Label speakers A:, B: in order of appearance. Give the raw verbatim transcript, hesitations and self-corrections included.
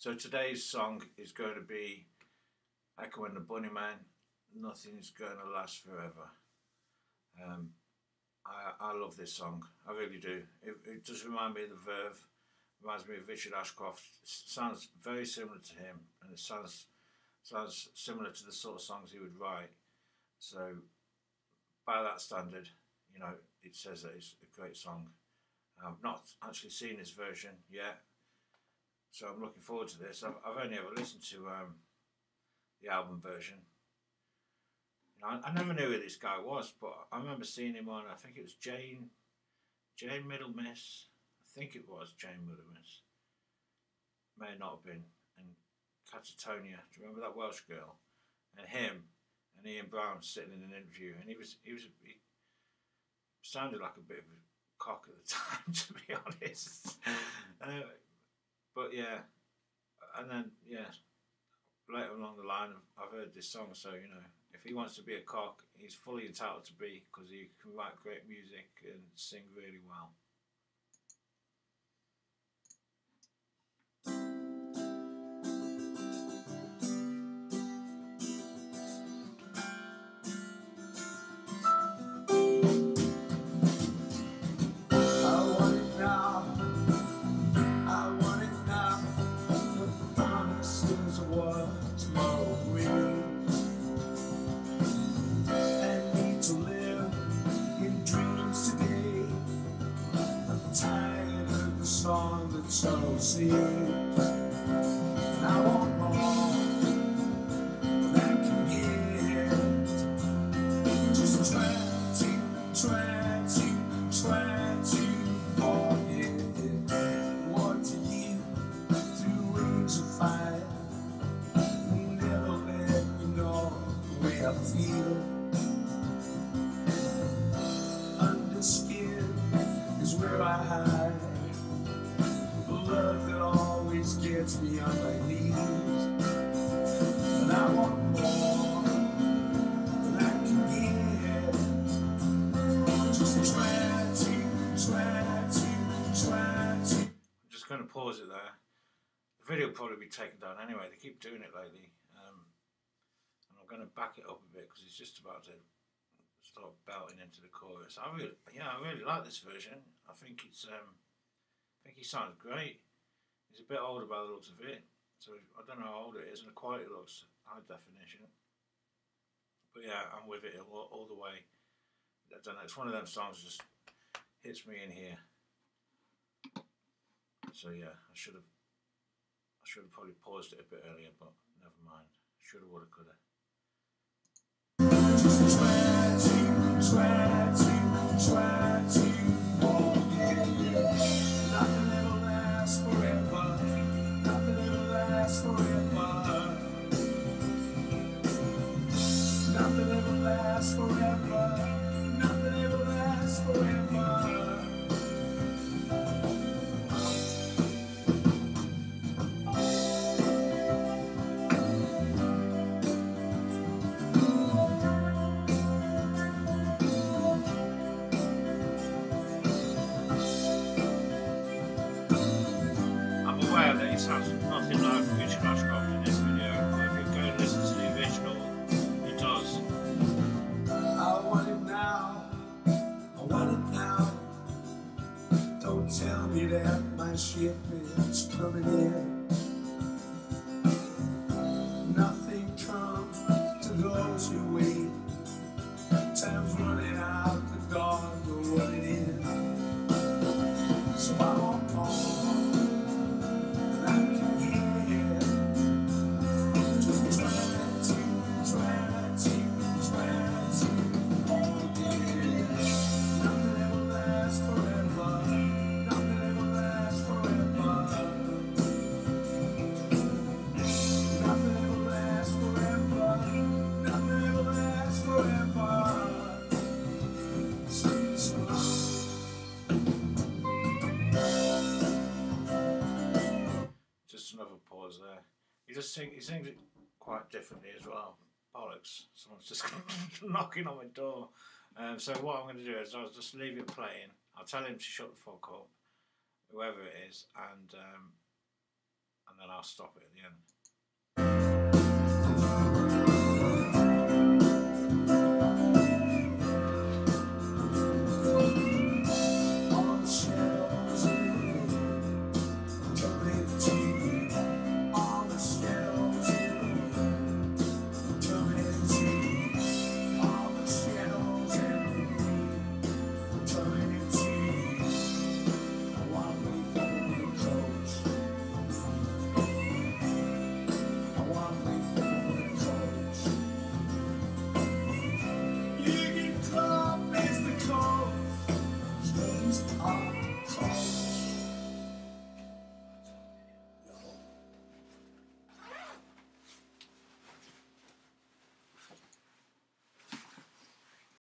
A: So today's song is going to be Echo and the Bunnymen. Nothing's going to last forever. Um, I, I love this song. I really do. It, it does remind me of the Verve. Reminds me of Richard Ashcroft. It sounds very similar to him, and it sounds sounds similar to the sort of songs he would write. So, by that standard, you know, it says that it's a great song. I've not actually seen this version yet, so I'm looking forward to this. I've, I've only ever listened to um, the album version. You know, I, I never knew who this guy was, but I remember seeing him on, I think it was Jane, Jane Middlemiss. I think it was Jane Middlemiss. May not have been. And Catatonia. Do you remember that Welsh girl? And him and Ian Brown sitting in an interview, and he was he was he sounded like a bit of a cock at the time, to be honest. uh, but yeah, and then yeah, later along the line, I've heard this song, so you know, if he wants to be a cock, he's fully entitled to be, because he can write great music and sing really well.
B: So see, I want more than I can get. Just try to, try to, try to forget what to you through wings of fire. Never let me know the way I feel. Under skin is where I hide. Love that always gets me on my knees, and I want more than I can get. Just try to, try to, try to.
A: I'm just going to pause it there. The video will probably be taken down anyway. They keep doing it lately, um, and I'm going to back it up a bit because it's just about to start belting into the chorus. I really, yeah, I really like this version. I think it's. Um, I think he sounds great. He's a bit older by the looks of it, so I don't know how old it is, and the quality looks high definition. But yeah, I'm with it all, all the way. I don't know, it's one of them songs that just hits me in here. So yeah, I should have, I should have probably paused it a bit earlier, but never mind. Shoulda, woulda, coulda.
B: Just try to, try to, try to forget. Nothing ever lasts forever. Nothing ever lasts forever. Nothing ever lasts forever. Nothing ever lasts forever.
A: It sounds nothing like Richard Ashcroft in this video, but if you go and listen to the original, it does.
B: I want it now, I want it now. Don't tell me that my ship is coming in. Nothing comes to those who wait. Time's running out, the dawn will run it in. So I want more.
A: He just sing, he sings it quite differently as well. Bollocks! Someone's just knocking on my door. Um, so what I'm going to do is I'll just leave it playing. I'll tell him to shut the fuck up, whoever it is, and um, and then I'll I'll stop it at the end.